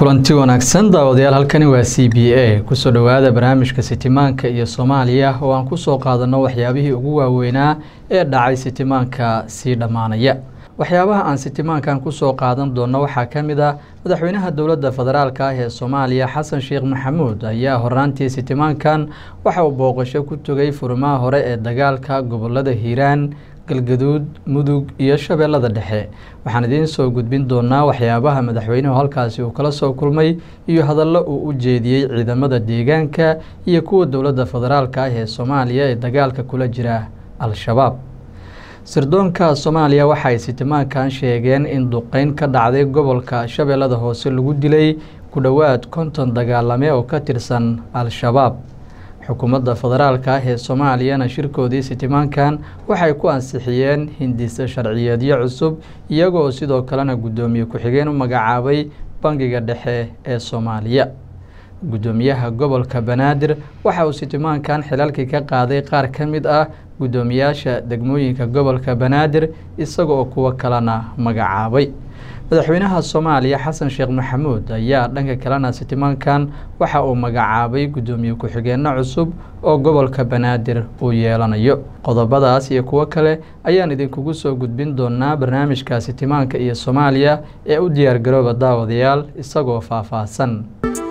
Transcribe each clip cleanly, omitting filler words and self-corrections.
kulanti wanaagsan daawadayaal halkani waa CBA kusoo dhawaada barnaamijka Sitimaanka iyo Soomaaliya oo aan ku soo qaadano waxyaabihii ugu waaweynaa ee dhacay Sitimaanka si dhamaanaya. waxyaabaha aan Sitimaankan ku soo qaadan doono waxaa kamid ah madaxweynaha dawladda federaalka ah ee Soomaaliya Xasan Sheekh Maxamuud ayaa horaantii Sitimaankan waxa uu booqasho ku tagay furmaha hore ee dagaalka gobolada Hiiraan, Galgaduud, Mudug iyo Shabeellada Dhexe. waxaan idin soo gudbin doonaa waxyaabaha madaxweynuhu halkaasi uu kala soo kulmay iyo hadallo uu u jeediyay ciidamada deegaanka iyo kuwa dawladda federaalka ah ee Soomaaliya ee dagaalka kula jira Al-Shabaab. sirdoonka Soomaaliya waxay Sitimaankan sheegeen in duqeyn ka dhacday gobolka Shabeellada Hoose lagu dilay ku dhawaad 50 dagaalame oo ka tirsan Al-Shabaab. xukuumadda federaalka ah ee Soomaaliya shirkoodii Sitimaankan waxay ku ansixiyeen hindise sharciyeedyo cusub iyagoo sidoo kalena gudoomiye ku xigeen u magacaabay Bangiga Dhexe ee Soomaaliya. gudoomiyaha gobolka Banaadir waxa uu Sitimaankan xilalkii ka qaaday qaar ka mid ah gudoomiyaasha degmooyinka gobolka Banaadir isagoo kuwa kalena magacaabay. madaxweynaha Soomaaliya Xasan Sheekh Maxamuud ayaa dhanka kalena Sitimaankan waxa uu magacaabay gudoomiye ku xigeenno cusub oo gobolka Banaadir uu yeelanayo. qodobadaas iyo kuwa kale ayaan idinkugu soo gudbin doonaa barnaamijka Sitimaanka iyo Soomaaliya ee u diyaar garooba daawadayaal isagoo faahfaahsan.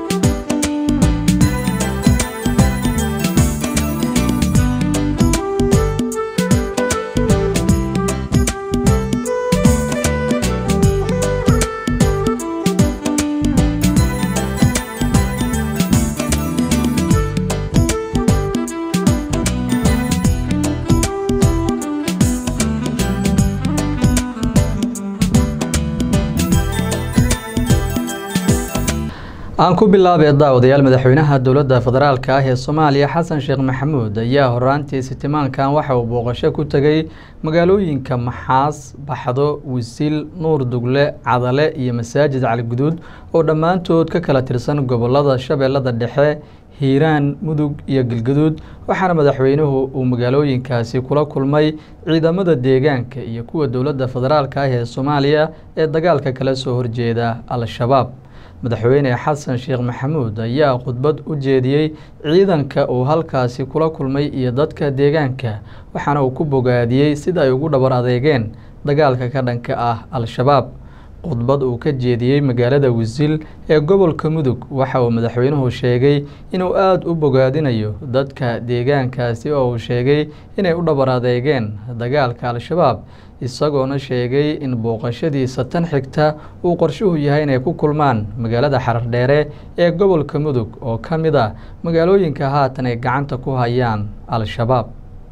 aan ku bilaabay daawadayaal madaxweynaha dawladda federaalka ah ee Soomaaliya Xasan Sheekh Maxamuud ayaa horaantii Sitimaankan waxa uu booqasho ku tagay magaalooyinka Maxaas, Baxdo, Wisil, Nuur Dugle, Cadale iyo Masaajid Cali Guduud oo dhammaantood ka kala tirsan gobolada Shabeellada Dhexe, Hiiraan, Mudug iyo Galgaduud. waxaana madaxweynuhu uu magaalooyinkaasi kula kulmay ciidamada deegaanka iyo kuwa dawladda federaalka ah ee Soomaaliya ee dagaalka kala soo horjeeda Al-Shabaab. madaxweyne Xasan Sheekh Maxamuud ayaa khudbad u jeediyay ciidanka uu halkaasi kula kulmay iyo dadka deegaanka waxaana uu ku bogaadiyay sida ay ugu dhabar adeegeen dagaalka ka dhanka ah Al-Shabaab. khudbad uu ka jeediyay magaalada Wisil ee gobolka Mudug waxa uu madaxweynuhu sheegay inuu aad u bogaadinayo dadka deegaankaasi oo uu sheegay inay u dhabar adeegeen dagaalka Al-Shabaab isagoona sheegay in booqashadiisa tan xigta uu qorshuhu yahay inay ku kulmaan magaalada Xarardheere ee gobolka Mudug oo kamid ah magaalooyinka haatan ay gacanta ku hayaan Al-Shabaab.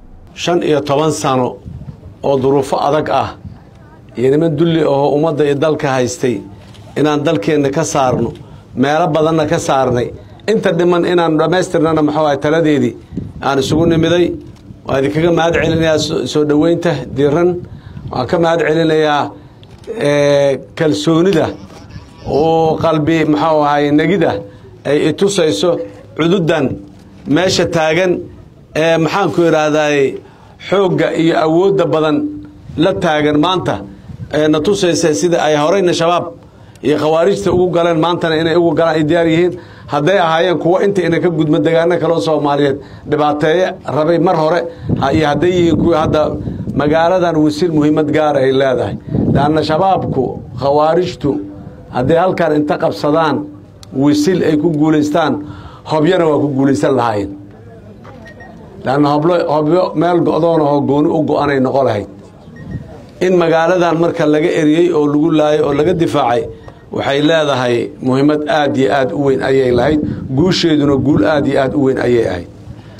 15 sano oo duruufo adag ah iyo niman dulli oo ummadda iyo dalka haystay inaan dalkeena ka saarno meelo badanna ka saarnay inta dhiman inaan dhameystirnana maxaa taladeedii aan isugu nimiday waa idinkaga mahad celinayaa soo dhaweynta diiran waan ka mahad celinayaa kalsoonida oo qalbi maxaa ahay nagida ay itusayso cududan meesha taagan maxaan ku yiraahdaa xoogga iyo awoodda badan la taagan maanta na tusaysa sida ay horeyna shabaab iyo khawaarijta ugu galeen maantana inay ugu galaan diyaar yihiin hadday ahaayeen kuwa inta ina ka gudma deegaano kale oo Soomaaliyeed dhibaateeye rabay mar hore iyo hadday yihiin kuwa hadda magaaladan Wisil muhiimad gaar ay leedahay laana shabaabku khawaarijtu hadday halkan inta qabsadaan Wisil ay ku guuleystaan hobyana waa ku guuleysan lahaayeen laana hobyo meel go'doon oo gooni u go'anay noqon lahayd in magaaladan marka laga eriyay oo lagu laayay oo laga difaacay waxay leedahay muhiimad aad iyo aad u weyn ayay lahayd guusheeduna guul aad iyo aad u weyn ayay ahayd.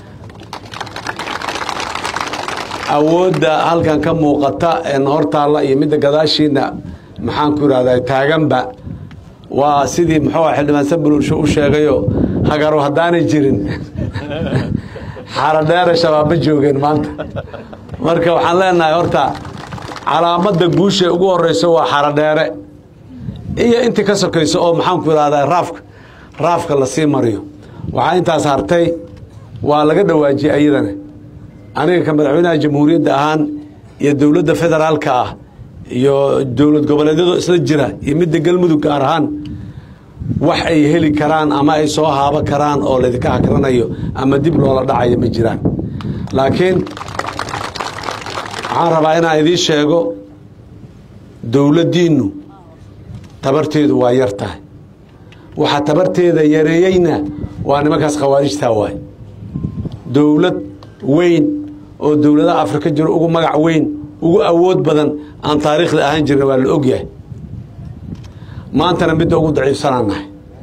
awoodda halkan ka muuqata ee hortaala iyo midda gadaashiina maxaan ku yiraahdaa taaganba waa sidii maxaa xildhibaan Sabulursho u sheegayo hagaro hadaanay jirin Xarardheere shabaab joogeen maanta marka waxaan leenahay horta calaamada guusha ugu horeyso waa Xarardheere iyo inta ka sokayso oo maxaan ku yiraahdaa raafka la sii mariyo waxa intaas hartay waa laga dhawaajiyay ayadana aniga ka madaxweynaha jamhuuriyadda ahaan iyo dawladda federaalka ah iyo dawlad goboleedyada isla jira iyo midda galmudug gaar ahaan wax ay heli karaan ama ay soo haaba karaan oo ladinka hakranayo ama dib loola dhacayo ma jiraan laakiin waxaan rabaa inaan idiin sheego dowladdiinnu tabarteedu waa yar tahay waxa tabarteeda yareeyeyna waa nimankaas khawaarijtaa waay dowlad weyn oo dowladaha Afrika jiro ugu magac weyn ugu awood badan aan taariikhda ahaan jirna waa la ogyahay maantana mid ugu daciifsanaanahay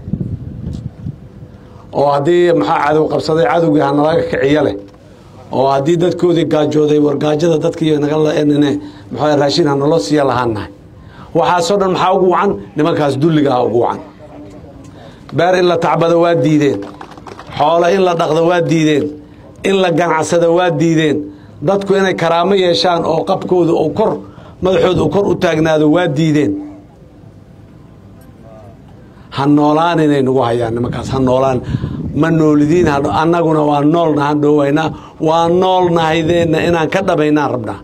oo haddii maxaa cadow qabsaday cadowgii hanalaga kiciya leh oo haddii dadkoodii gaajooday wargaajada dadkii naga la-eenane maxaa raashin hanaloo siiya lahaanahay waxaasoo dhan maxaa ugu wacan nimankaas dulliga ah ugu wacan beer in la tacbado waa diideen xoolo in la dhaqdo waa diideen in la ganacsado waa diideen dadku inay karaamo yeeshaan oo qabkooda oo kor madaxooda oo kor u taagnaado waa diideen han noolaan inay nagu hayaan nimankaas han noolaan ma noolidiin annaguna waa noolnaha dhoowaynaa waa noolnahaydeenna inaan ka dhabaynaan rabnaa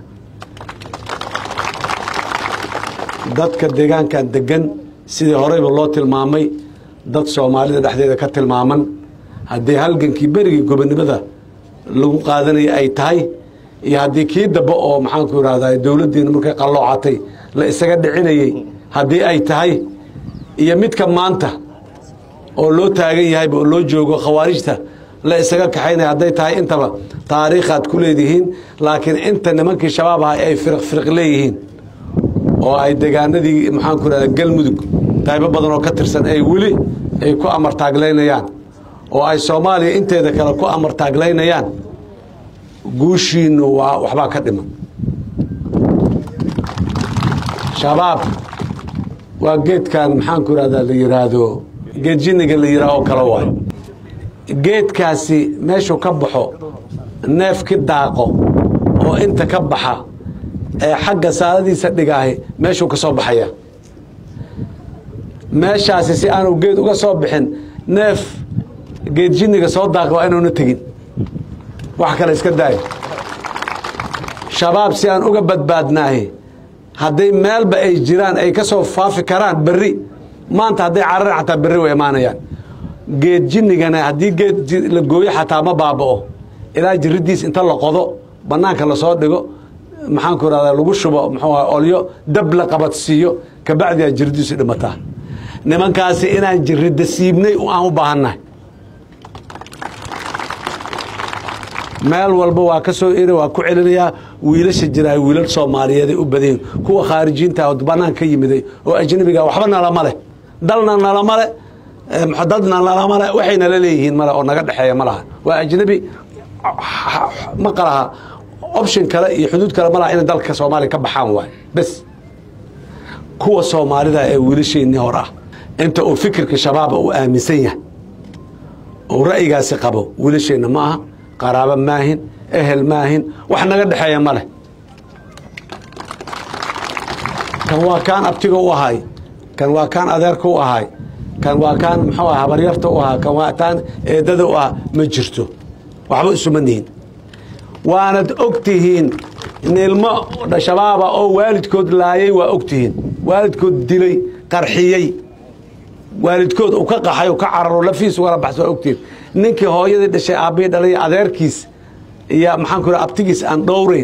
dadka deegaankan degan sidii horeyba loo tilmaamay dad Soomaalida dhexdeeda ka tilmaaman haddii halgankii berigii gobonimada lagu qaadanaya ay tahay iyo haddii kii daba oo maxaan ku yiraahdaa dawladdeena markay qalloocatay la isaga dhicinayay haddii ay tahay iyo midka maanta oo loo taagan yahay oo loo joogo khawaarijta la isaga kaxaynay haday tahay intaba taariikhaad ku leedihiin laakiin inta nimankii shabaab ah ay firq leeyihiin oo ay deegaanadii maxaan ku yiraahdaa galmudug qaybo badan oo ka tirsan ay wali ay ku amar taagleynayaan oo ay Soomaaliya inteeda kale ku amar taagleynayaan guushiinu waa waxba ka dhiman shabaab waa geedkan maxaan ku yiraahdaa la yiraahdo geed jinniga la yiraahdo kala waay geedkaasi meeshu ka baxo neef ki daaqo oo inta ka baxa ee xagga saaradiisa dhigaahay meeshu ka soo baxaya meeshaasi si aanu geed uga soo bixin neef geed jinniga soo daaqo inaanu tagin wax kale iska daay shabaab si aan uga badbaadnaahay hadday meelba ay jiraan ay ka soo faafi karaan berri maanta hadday carrar xataa berri way imaanayaan geed jinnigana haddii geed la gooyo xataa ma baaba'o ilaa jirridiis inta la qodo bannaanka la soo dhigo maxaan ku yiraahdaa lagu shubo muxuu ahaa olyo dab la qabadsiiyo ka bacdi ay jirridiisu dhimataa nimankaasi inaan jirrida siibnay aan u baahannahay meel walba waa ka soo iri waa ku celinayaa wiilasha jiraa wiilal Soomaaliyeed u badeen kuwa khaarijiinta oo banaan ka yimiday oo ajnabiga waxba nalama leh dalna nalama leh muxadadna nalama leh waxayna la leeyihiin mala oo naga dhaxeeya malaha waa ajnabi ma qalaha option kale iyo xuduud kale malaha in dalka Soomaaliya ka baxaan waay bas kuwa Soomaalida ee wiilasheeni hor ah inta uu fikirka shabaab uu aaminsan yahay oo ra'yigaasi qabo wiilasheena ma aha qaraabo maahin ehel maahin wax naga dhaxeeya male kan waa kaan abtiga u ahay kan waa kaan adeerka u ahay kan waa kaan muxuu ahaa habaryarta u ahaa kan waa taan eedada u ah ma jirto waxba isumanyihiin waanad ogtihiin in ilmo shabaaba oo waalidkood laayay waa ogtihiin waalidkood dilay qarxiyay waalidkood uu ka qaxay oo ka cararo lafiis wala baxso ogtihiin ninkii hooyadii dhashay aabay dhalay adeerkiis iyo maxaan ku yiraahdaa abtigiis aan dhowreyn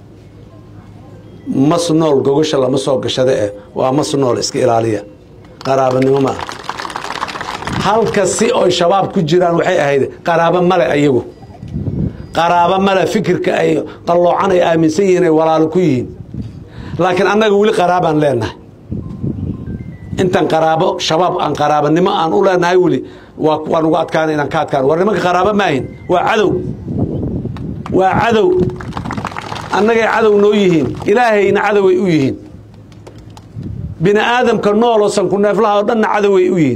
masnool gogosha lama soo gashada waa masnool iska ilaaliya qaraabanimo ma halka si oo shabaab ku jiraan waxay ahayd qaraabo male ayagu qaraabo male fikirka ay qaloocan ay aaminsan yihiin ay walaalo ku yihiin laakiin annaga wali qaraabaan leenahay intan qaraabo shabaab aan qaraabanimo aan u leenahay wali waan uga adkaan inaan ka adkaan war nimanka qaraabo maahin waa cadow annaga cadow noo yihiin ilaahayna cadow ay u yihiin bini aadamka nool oo san ku neeflaha oo dhan cadow ay u yihiin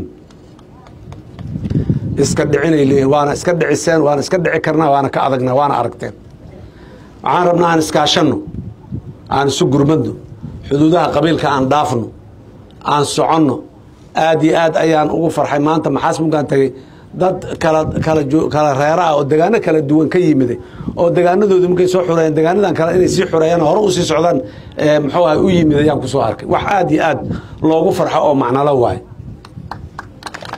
iska dhicinay leeyihiin waana iska dhiciseen waana iska dhici karnaa waana ka adagnaa waana aragteen waxaan rabnaa aan iskaashanno aan isu gurmadno xuduudaha qabiilka aan dhaafno aan soconno aad iyo aad ayaan ugu farxay maanta maxaas mugaan tagay dad kala reera oo deegaano kala duwan ka yimiday oo deegaanadoodu markay soo xureeyeen deegaanadan kale inay sii xureeyaan hore u sii socdaan muxuu ahaa u yimid ayaan ku soo arkay wax aad iyo aad loogu farxo oo macnalo waay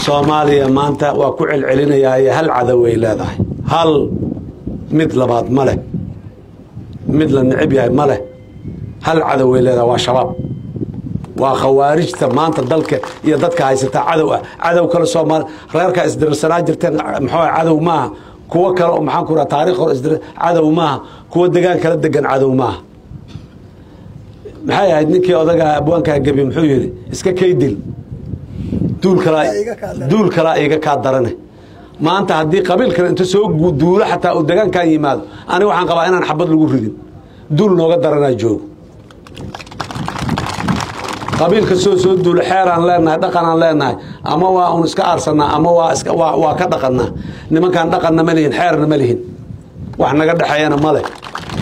soomaaliya maanta waa ku celcelinayaa hal cadow ay leedahay hal mid labaad ma leh mid la necib yahay ma leh hal cadow ay leedahay waa shabaab waa khawaarijta maanta dalka iyo dadka haysata cadow ah cadow kale Soomaali reerka isdirsanaa jirteen maxaa cadow maaha kuwa kale oo maxaan ku raraa taariikh hore isdir cadow maaha kuwa deegaan kala degan cadow maaha maxay ahayd ninkii odaga abwaanka gabi muxuu yiri iska kaydil duul kala iga ka darane maanta hadii qabiil kale inta soo duulo xataa oo deegaanka yimaado aniga waxaan qabaa inaan xabad lagu ridin duul nooga darana joogo qabiilka soo duul xeeraan leenahay dhaqanaan leenahay ama waa un iska aarsanaa ama waa ka dhaqanaa nimankan dhaqanna ma lihin xeerna ma lihin wax naga dhaxayana ma leh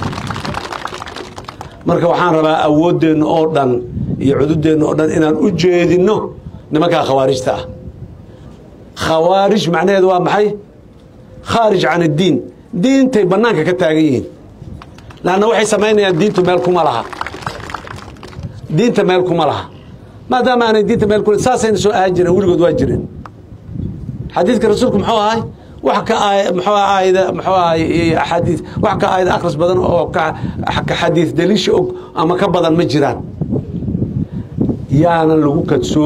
marka waxaan rabaa awoodeenna oo dhan iyo cududeenna oo dhan inaan u jeedino nimanka khawaarijta ah khawaarij macnaheedu waa maxay kharij aan diin diintay banaanka ka taagan yihiin laana waxay sameynayaan diintu meel kuma laha diinta meel kuma laha maadaama aan diinta meel kula saasayna soo aajireen wiligood waa jireen xadiiska rasuulku muxuu ahay wax ka muxuu ahay xadiis wax ka aayad akhris badan oo ka xadiis daliisha og ama ka badan ma jiraan yaana lagu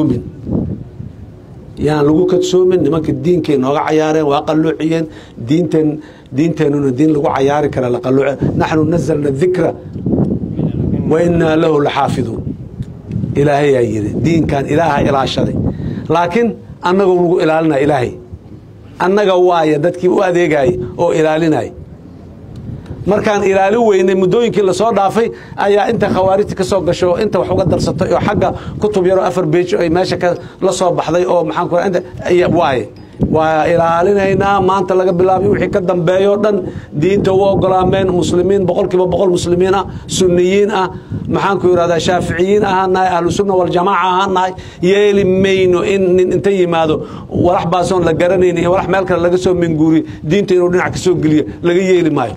kadsoomin nimanka diinkay nooga cayaareen waa qalluuciyeen diinteenuna diin lagu cayaari kara la qalluuc nahnu nazzalna dhikra wa inna lahu lahafidun ilaahay yaa yiri diinkan ilaaha ilaashaday laakiin annaga lagu ilaalinaa ilaahay annaga waaya dadkii u adeegay oo ilaalinay markaan ilaali weynay muddooyinkii la soo dhaafay ayaa inta khawaarijta ka soo gasho inta wax uga darsatay oo xagga kutub yaro 4 page ay meesha ka la soo baxday oo maxaan ku inta waay waa ilaalinayna maanta laga bilaabay wixii ka dambeeyo dhan diinta u ogolaameen muslimiin 100% muslimiin ah sunniyiin ah maxaan ku yiraahdaa shaafiiciyiin ahanahay ahlu sunna wal jamaa ahanahay yeeli mayno in inta yimaado walax baasoon la garanaynin iyo walax meel kale laga soo minguuri diinta inuu dhinac ka soo geliyo laga yeeli maayo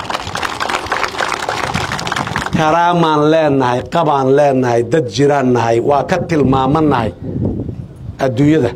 karaamaan leenahay qabaan leenahay dad jiraan nahay waa ka tilmaamanahay adduunyada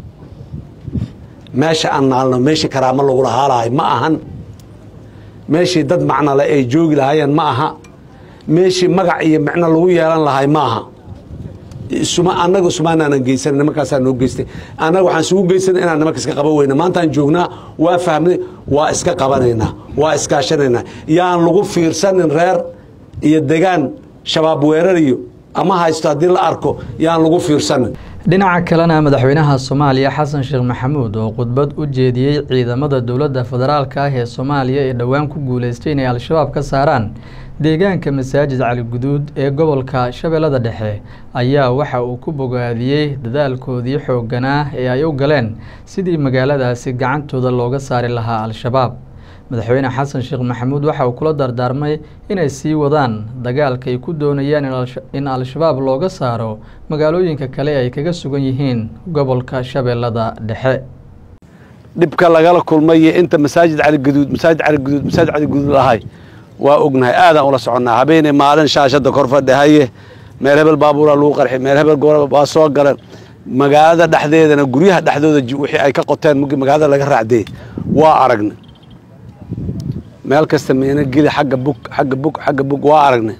meesha aan naalno meesha karaamo lagu lahaalahay ma ahan meeshii dad macna la ay joogi lahaayeen ma aha meeshii magac iyo macna lagu yeelan lahay ma aha annaga sumaanaan geysan nimankaas noo geystay annaga waxaan sugu geysan inaan nimanka iska qaban weyna maanta aan joognaa waa fahmay waa iska qabanaynaa waa iska shanaynaa yaan lagu fiirsanin reer iyo deegaan shabaab weerariyo ama haysto hadii la arko yaan lagu fiirsanin dhinaca kalena madaxweynaha Soomaaliya Xasan Sheekh Maxamuud oo khudbad u jeediyay ciidamada dawladda federaalka ah ee Soomaaliya ee dhawaan ku guuleystay inay al-shabaab ka saaraan deegaanka Masaajid Cali Guduud ee gobolka Shabeellada Dhexe ayaa waxa uu ku bogaadiyay dadaalkoodii xoogganaa ee ay u galeen sidii magaaladaasi gacantooda looga saari lahaa al-shabaab madaxweyne Xasan Sheekh Maxamuud waxa uu kula dardaarmay inay sii wadaan dagaalka ay ku doonayaan in al-shabaab looga saaro magaalooyinka kale ay kaga sugan yihiin gobolka Shabeellada Dhexe dibka lagala kulmay inta Masaajid Cali Guduud lahay waa ognahay aad aan ula soconaa habeenay maalin shaashada kor fadhiyahay meel hebel baabuura lagu qarxay meel hebel goor waa soo galeen magaalada dhexdeedana guryaha dhexdooda wixii ay ka qoteen magaalada laga raacday waa aragnay meel kasta meena gili xagga bug waa aragnay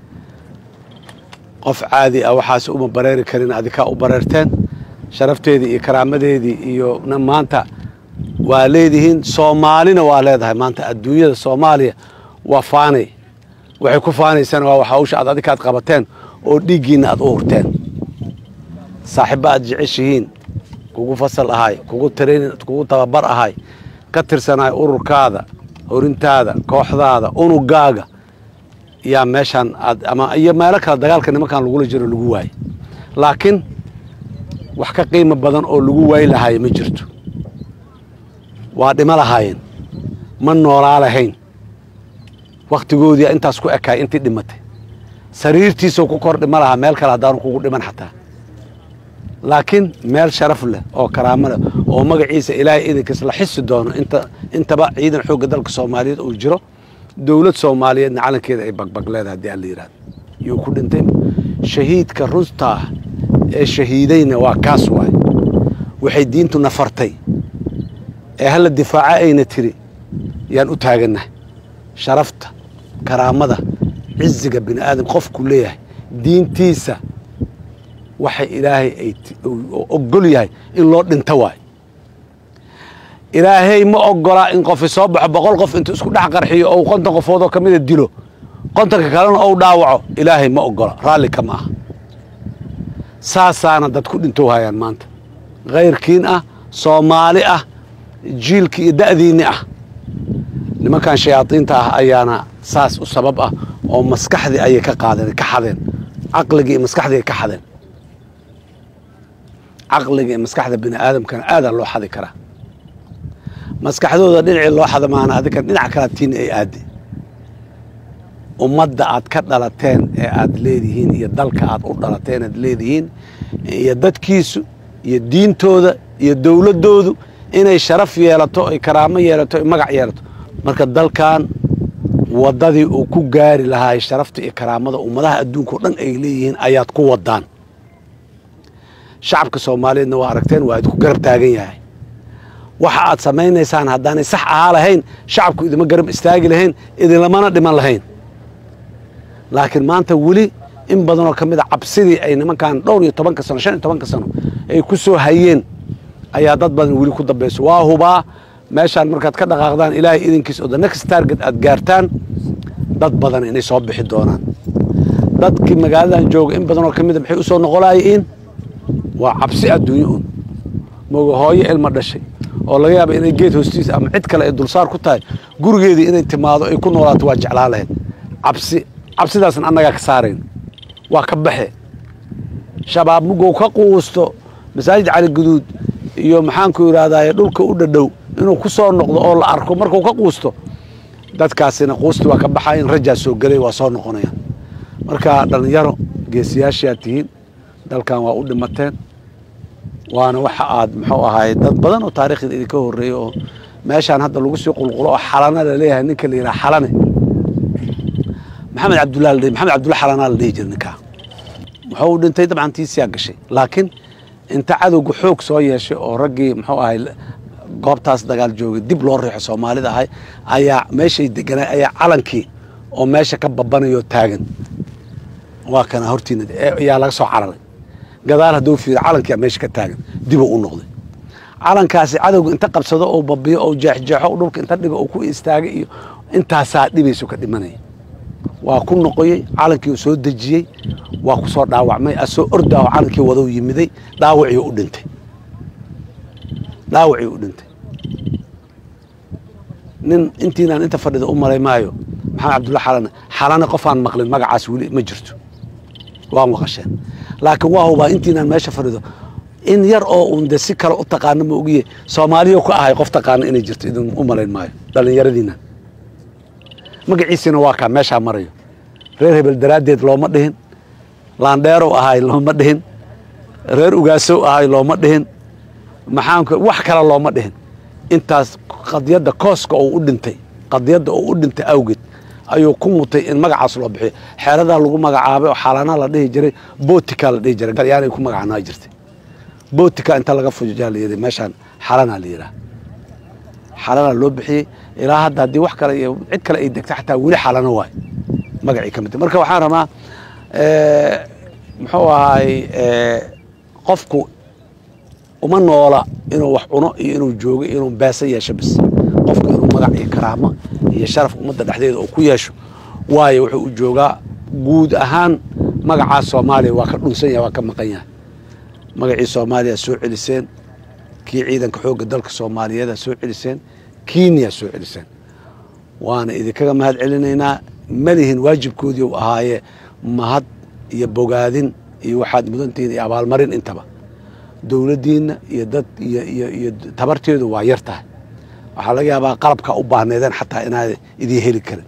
qof caadi ah waxaas uma bareeri karin adika u bareerteen sharafteedii iyo karaamadeedii iyo maanta waa leedihiin Soomaalina waa leedahay maanta adduunyada Soomaaliya waa faanay waxay ku faanaysaan waa waxa uu adika aad qabateen oo dhigiina aad u hurteen saaxiibaad jeceshihiin kugu fasal ahay kugu training kugu tababar ahay ka tirsanay ururkaada horintaada kooxdaada unugaaga yaa meeshan ama iyo meel kale dagaalka nimankan lagu jiro lagu waay laakiin wax ka qiimo badan oo lagu waay lahaay ma jirto waa dhima lahaayeen ma noolaa lahayn waqtigoodii intaas ku ekay intii dhimatay sariirtiisa ku kor dhima laha meel kale hadaan kugu dhiman xataa laakiin meel sharaf leh oo karaamo leh oo magaciisa ilaahay idinkiis la xisi doono intaba ciidan xoog dalka Soomaaliyeed oo jiro dawlad Soomaaliyeed calankeeda ay bagbag leedahay hadii la yiraahdo iyo ku dhintay shahiidka runta ee shahiidayna waa kaas waay waxay diintu nafartay ee hal difaaca ayna tiri yaan u taaganahay sharafta karaamada ciziga bini aadam qofku leeyahay diintiisa waxa ilaahay ay ogol yahay in loo dhinto waay ilaahay ma ogola in qof soo baxo 100 qof intuu isku dhax qarxiyo oo 50 qofood oo kamid dilo 50 kalena oo dhaawaco ilaahay ma ogola raali kama ah saasaana dad ku dhinto hayaan maanta غيركين صومالي جيلكي دأذيني لما كان شياطين أيانا ساس وسبب أو مسكح ذي أي كقادر كحذين عقلي مسكح ذي كحذين عقلي مسكح ذي بني آدم كان آدم لو حد كره مسكح ذو دنع لو حد معنا هذا كان دنع كراتين أي آدي ومدة عاد كدلتين عاد ليدهين يدلك عاد أردلتين عاد ليدهين يدد كيسو يدين تودا يدولة دودو إنه شرف يالتو كرامة يالتو مقع يالتو مركز دل كان ودادي وكو جاري لها شرفت كرامة ومدها أدون كورن إيليين آيات كو ودان شعبك الصومالي إنه واركتين وايد كو قرب تاقين ياهي وحاات سمين إنسان هداني صح هالهين شعبك إذا ما قرب استاقي لهين إذا لما ندمان لهين لكن ما أنت ولي إن بدنو كميدا عبسيدي أي نمان كان دوري 10 سنة 15 سنة أي كسو هيين أي دad badan wili ku dambayso waa huba meeshan markaad ka dhaqaaqdaan ilaahay idinkiis oo the next target aad gaartaan dad badan inay soo bixi doonaan dadkii magaaladan jooga in badan oo kamid ah waxay u soo noqolayeen waa cabsi adduunyo mooga hooyo ilma dhashay oo laga yaabo inay geed hoostiis ama cid kale ay dulsaar ku tahay gurigeedii inay timaado ay ku noolaato waa jeclaa lahayd cabsidaasna annaga ka saareen waa ka baxe shabaab mugo ka quusto masaajid cali guduud iyo maxaan ku yiraahdaa dhulka u dhadhow inuu ku soo noqdo oo la arko markuu ka quusto dadkaasina quusto waa ka baxay raja soo galay waa soo noqonayaan marka dhalinyaro geesiyaasha tihiin dalkan waa u dhimateen waana waxa aad muxuu ahaay dad badan oo taariikhda idinka horeeyay oo meeshan hadda lagu soo qulqulo oo xalana la leeyahay ninka la yiraahdo xalane محمد عبد الله حلنا اللي يجي نكا محو دنتي طبعا تي سياق شيء لكن انت عدو حوق سويه شيء او رقي محو هاي goobtaas dagaal joogay dib loo riixo Soomaalida ayaa meeshay deganaa ayaa calankii oo meesha ka babanayo taagan waa kana hortiina ayaa laga soo cararay gadaal haduu fiir calankii meesha ka taagan dib u noqday calankaasi cadowga inta qabsado oo babiyo oo jeexjeexo dhulka inta dhigo oo ku istaagay iyo intaas dhibayso ka dhimanay waa ku noqoyay calankii soo dajiyay waa ku soo dhaawacmay asoo ordaa calankii wado yimiday dhaawacii u dhintay nin intiinaan inta fadhida u maray maayo maxamed cabdullaah xalana qofaan maqlin magacaas wili ma jirto waa maqasheen laakiin waa huba intiinaan meesha fadhido in yar oo uun de si kale u taqaano ma ogiye Soomaaliya ku ahay qof taqaano inay jirto idin u malayn maayo dhalinyaradiina magaciisina waa ka meesha marayo reer hebel daraadeed looma dhihin laandheero ahay looma dhihin reer ugaaso ahay looma dhihin maxaanku wax kale looma dhihin intaas qadiyada kooska oo u dhintay awgeed ayuu ku mutay in magacaas loo bixiyo xeerada lagu magacaabay oo xalana la dhihi jiray bootika la dhihi jiray yaani ku magacaanaa jirtay bootika inta laga fujaaleeyay meeshan xalana la yiraahdo xalana loo bixiyay ilaa hadda hadii wax kale iyo cid kale ay degtay xataa wili xalana waay magacii kamid marka waxaan rabaa muxuu ahay qofku uma noola inuu wax cuno iyo inuu joogo inuu baasa yeesho bas qofku inuu magac iyo karaamo iyo sharaf umada dhaxdeeda oo ku yeesho waayo wuxuu u joogaa guud ahaan magaca Soomaaliya waa ka dhunsan yahay waa ka maqan yahay magacii Soomaaliya soo celiseen kii ciidanka xoogga dalka Soomaaliyeed soo celiseen Kenya soo celiseen waana idinkaga mahad celinaynaa malihin waajibkoodii uu ahaaye mahad iyo bogaadin iyo waxaad mudantiin iyo abaalmarin intaba dawladdiina iyo dad iyo tabarteedu waa yartahay waxa laga yaabaa qalabka u baahneedeen xataa inaad idin heli karin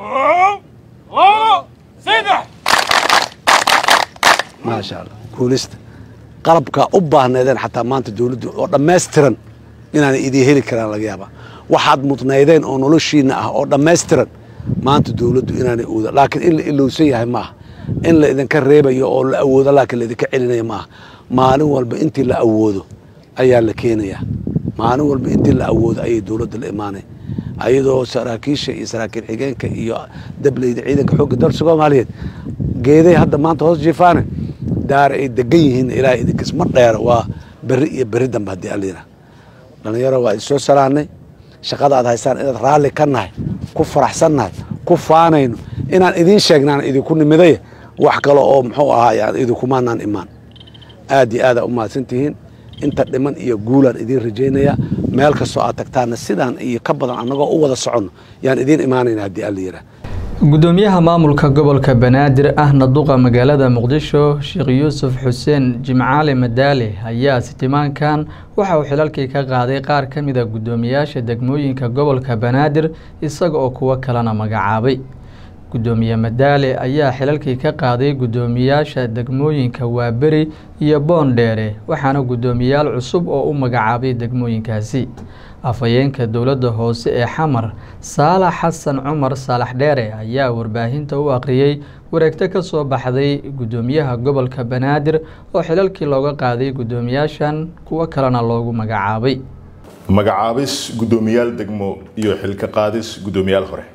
ما شاء الله كولست qalabka u baahneedeen xataa maanta dawladdu oo dhameystiran inaan idin heli karaan laga yaabaa waxaad mudnaydeen oo noloshiina ah oo dhameystiran maanta dawladdu inaan ooda laakiin in la ilowsan yahay ma in la idinka reebayo oo la awoodo laakiin la idinka celinayo ma maalin walba intii la awoodo ayaa la keenayaa maalin walba intii la awoodo ayay dowladda la imaanay ayadoo saraakiisha iyo saraakiil xigeenka iyo dableyda ciidanka xoogga dalka Soomaaliyeed geeday hadda maanta hoos jiifaane daar ay degan yihiin ilaa idinkas ma dheer waa bari iyo bari dambe hadii alina dhalinyaro waa soo salaanay shaqada aad haystaan inaad raali ka nahay ku faraxsanahay ku faanayno inaan idin sheegnaan idinku nimiday wax kale oo muxuu ahaa idinku maanaan imaan aad iyo aad u maadsantihiin inta dhiman iyo guulan idin rajeynaya meel kastoo aad tagtaana sidaan iyo ka badan anagoo u wada socono yaan idin imaanayna hadii alina gudoomiyaha maamulka gobolka Banaadir ahna duqa magaalada Muqdisho Sheekh Yuusuf Xuseen Jimcaale Madaale ayaa sitimaankan waxa uu xilalkii ka qaaday qaar kamid ah gudoomiyaasha degmooyinka gobolka Banaadir isaga oo kuwa kalena magacaabay gudoomiye Madaale ayaa xilalkii ka qaaday gudoomiyaasha degmooyinka Waaberi iyo Boondheere waxaana gudoomiyaal cusub oo u magacaabay degmooyinkaasi afayeenka dowladda hoose ee Xamar Saalax Xasan Cumar Saalax Dheere ayaa warbaahinta u aqriyay wareegto ka soo baxday gudoomiyaha gobolka Banaadir oo xilalkii looga qaaday gudoomiyaashan kuwa kalena loogu magacaabay magacaabis gudoomiyaal degmo iyo xilka qaadis gudoomiyaal hore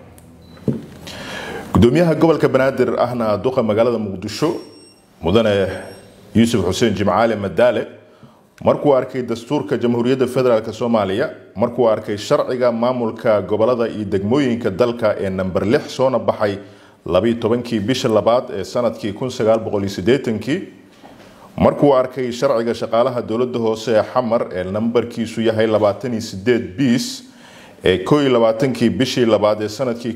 gudoomiyaha gobolka Banaadir ahna duqa magaalada Muqdisho mudane Yuusuf Xuseen Jimcaale Madaale markuu arkay dastuurka Jamhuuriyadda Federaalka Soomaaliya markuu arkay sharciga maamulka gobolada iyo degmooyinka dalka ee number 6 soo nabaxay 12 bisha labaad ee sanadkii 1980 markuu arkay sharciga shaqaalaha dowladda hoose ee Xamar ee numberkiisu yahay 28 bis ee 21 bishii labaad ee sanadkii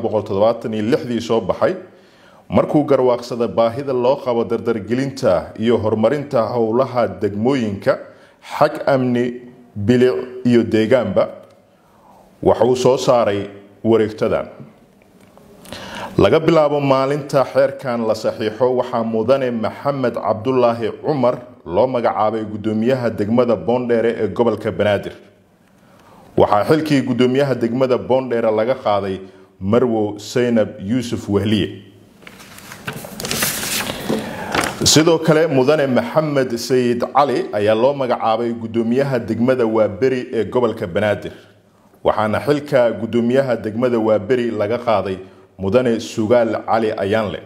1976 soo baxay markuu garwaaqsada baahida loo qabo dardargelinta iyo horumarinta howlaha degmooyinka xag amni bilic iyo deegaanba waxa uu soo saaray wareegtadan laga bilaabo maalinta xeerkan la saxiixo waxaa mudane Maxamed Cabdullaahi Cumar loo magacaabay gudoomiyaha degmada Boondheere ee gobolka Banaadir waxaa xilkii gudoomiyaha degmada Boondheere laga qaaday Marwo Seynab Yuusuf Wehliye sidoo kale mudane Maxamed Sayid Cali ayaa loo magacaabay gudoomiyaha degmada Waaberi ee gobolka Banaadir waxaana xilka gudoomiyaha degmada Waaberi laga qaaday mudane Sugaal Cali Ayaanle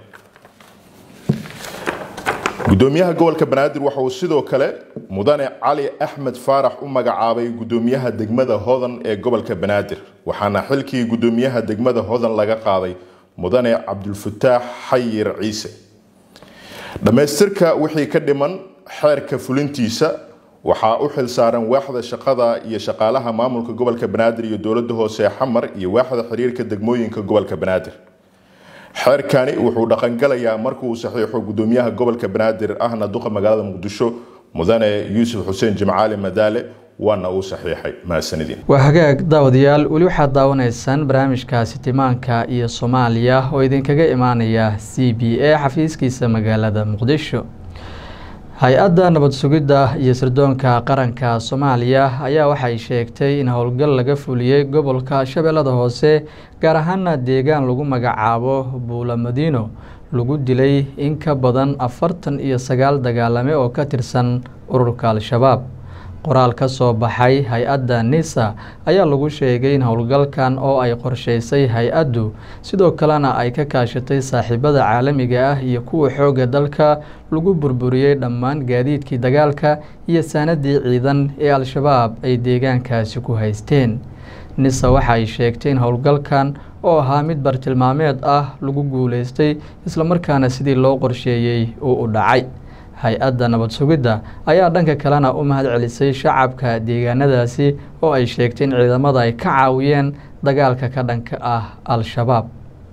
gudoomiyaha gobolka Banaadir waxa uu sidoo kale mudane Cali Axmed Faarax u magacaabay gudoomiyaha degmada Hodan ee gobolka Banaadir waxaana xilkii gudoomiyaha degmada Hodan laga qaaday mudane Cabdulfataax Xayir Ciise dhameystirka wixii ka dhiman xeerka fulintiisa waxaa u xil saaran waaxda shaqada iyo shaqaalaha maamulka gobolka Banaadir iyo dowladda hoose Xamar iyo waaxda xiriirka degmooyinka gobolka Banaadir xeerkani wuxuu dhaqan galayaa markuu uu saxiixo gudoomiyaha gobolka Banaadir ahna duqa magaalada Muqdisho mudane Yuusuf Xuseen Jimcaale Madaale waana uu saxiixay maasanidin waa hagaag daawadayaal wali waxaad daawanaysaan barnaamijka sitimaanka iyo Soomaaliya oo idinkaga imaanaya CBA xafiiskiisa magaalada Muqdisho hay-adda nabad sugidda iyo sirdoonka qaranka Soomaaliya ayaa waxay sheegtay in howlgal laga fuliyay gobolka Shabeellada Hoose gaar ahaan deegaan lagu magacaabo Buula Madiino lagu dilay in ka badan 49 dagaalame oo ka tirsan ururka Al-Shabaab qoraal ka soo baxay hay-adda NISA ayaa lagu sheegay in howlgalkan oo ay qorsheysay hay-addu sidoo kalena ay ka kaashatay saaxiibada caalamiga ah iyo kuwa xooga dalka lagu burburiyay dhammaan gaadiidkii dagaalka iyo sanadii ciidan ee Al-Shabaab ay deegaankaasi ku haysteen NISA waxa ay sheegtay in howlgalkan oo ahaa mid bartilmaameed ah lagu guuleystay isla markaana sidii loo qorsheeyay oo u dhacay hay-adda nabad sugidda ayaa dhanka kalena u mahad celisay shacabka deegaanadaasi oo ay sheegtay in ciidamada ay ka caawiyeen dagaalka ka dhanka ah Al-Shabaab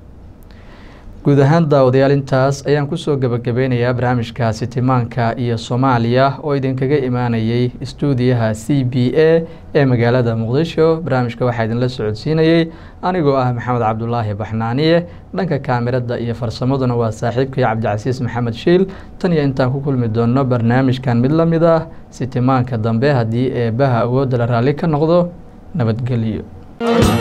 guud ahaan daawadayaal intaas ayaan kusoo gabagabeynayaa barnaamijka sitimaanka iyo Soomaaliya oo idinkaga imaanayay stuudiyaha CBA ee magaalada Muqdisho barnaamijka waxaa idinla socodsiinayay anigoo ah Maxamed Cabdullaahi Baxnaaniye dhanka kaamirada iyo farsamaduna waa saaxiibkay Cabdicasiis Maxamed Shiil tan iyo intaan ku kulmi doono barnaamijkan mid la mid ah sitimaanka dambe haddii eebaha awoodda la raali ka noqdo nabadgelyo